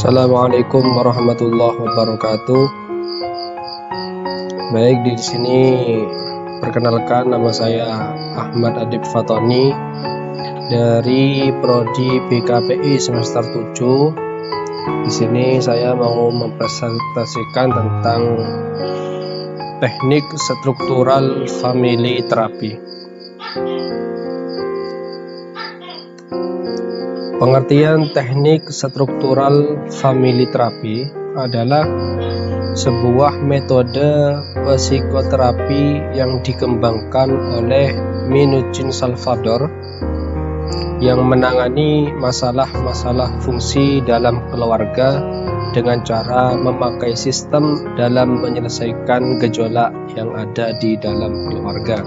Assalamualaikum warahmatullahi wabarakatuh. Baik, di sini perkenalkan, nama saya Ahmad Adib Fatoni dari Prodi BKPI semester 7. Di sini saya mau mempresentasikan tentang teknik struktural family terapi. Pengertian teknik struktural family terapi adalah sebuah metode psikoterapi yang dikembangkan oleh Minuchin Salvador yang menangani masalah-masalah fungsi dalam keluarga dengan cara memakai sistem dalam menyelesaikan gejolak yang ada di dalam keluarga.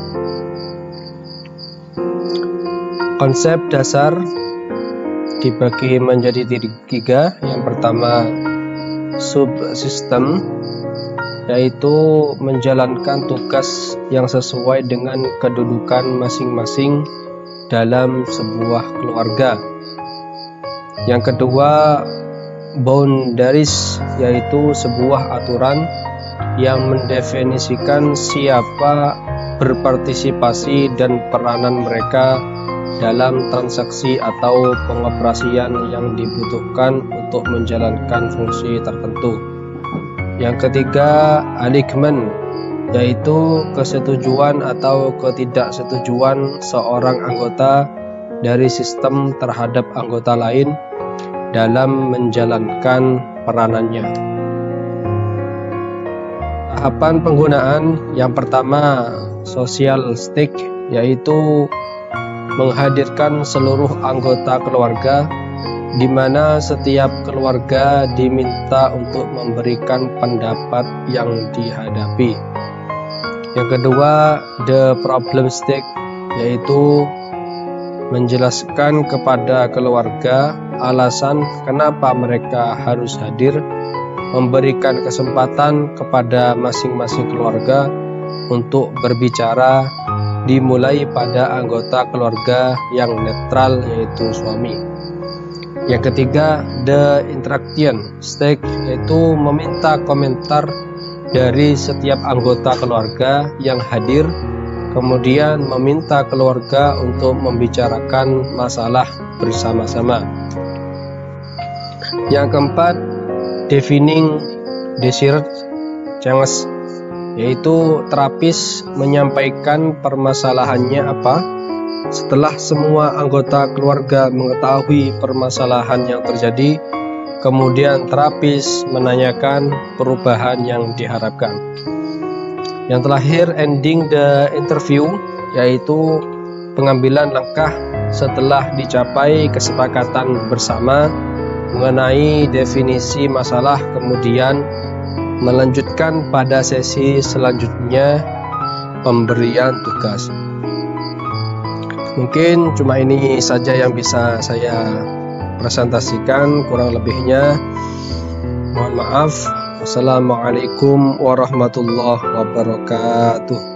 Konsep dasar dibagi menjadi tiga. Yang pertama, subsistem, yaitu menjalankan tugas yang sesuai dengan kedudukan masing-masing dalam sebuah keluarga. Yang kedua, boundaries, yaitu sebuah aturan yang mendefinisikan siapa berpartisipasi dan peranan mereka dalam transaksi atau pengoperasian yang dibutuhkan untuk menjalankan fungsi tertentu. Yang ketiga, alignment, yaitu kesetujuan atau ketidaksetujuan seorang anggota dari sistem terhadap anggota lain dalam menjalankan peranannya. Tahapan penggunaan yang pertama, social stake, yaitu menghadirkan seluruh anggota keluarga, di mana setiap keluarga diminta untuk memberikan pendapat yang dihadapi. Yang kedua, the problem stake, yaitu menjelaskan kepada keluarga alasan kenapa mereka harus hadir, memberikan kesempatan kepada masing-masing keluarga untuk berbicara, dimulai pada anggota keluarga yang netral, yaitu suami. Yang ketiga, the interaction stake, yaitu meminta komentar dari setiap anggota keluarga yang hadir, kemudian meminta keluarga untuk membicarakan masalah bersama-sama. Yang keempat, defining desired changes, yaitu terapis menyampaikan permasalahannya apa. Setelah semua anggota keluarga mengetahui permasalahan yang terjadi, kemudian terapis menanyakan perubahan yang diharapkan. Yang terakhir, ending the interview, yaitu pengambilan langkah setelah dicapai kesepakatan bersama mengenai definisi masalah, kemudian melanjutkan pada sesi selanjutnya, pemberian tugas. Mungkin cuma ini saja yang bisa saya presentasikan, kurang lebihnya mohon maaf. Wassalamualaikum warahmatullahi wabarakatuh.